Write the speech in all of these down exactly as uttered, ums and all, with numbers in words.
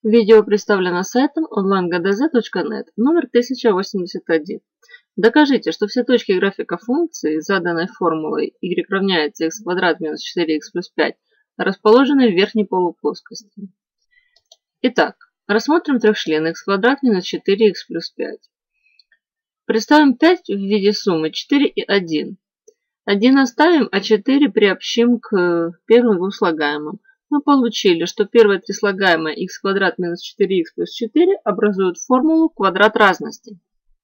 Видео представлено сайтом онлайн гэ дэ зэ точка нет, номер тысяча восемьдесят один. Докажите, что все точки графика функции, заданной формулой y равняется x квадрат минус четыре икс плюс пять, расположены в верхней полуплоскости. Итак, рассмотрим трехчлен x квадрат минус четыре икс плюс пять. Представим пять в виде суммы четыре и один. один оставим, а четыре приобщим к первым двум слагаемым. Мы получили, что первые три слагаемые x квадрат минус четыре икс плюс четыре образуют формулу квадрат разности.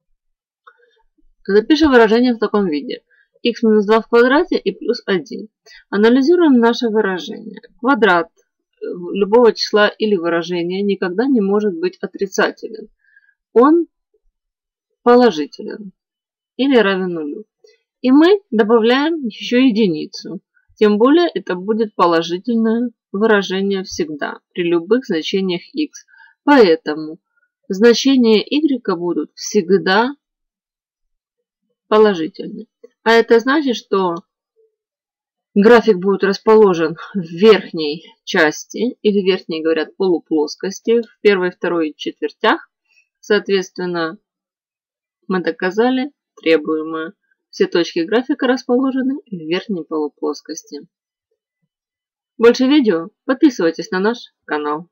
Запишем выражение в таком виде. X минус два в квадрате и плюс один. Анализируем наше выражение. Квадрат любого числа или выражения никогда не может быть отрицателен. Он положителен или равен нулю. И мы добавляем еще единицу. Тем более это будет положительное выражение всегда, при любых значениях x. Поэтому значения y будут всегда положительны. А это значит, что график будет расположен в верхней части, или верхней, говорят, полуплоскости, в первой и второй четвертях. Соответственно, мы доказали требуемое. Все точки графика расположены в верхней полуплоскости. Больше видео подписывайтесь на наш канал.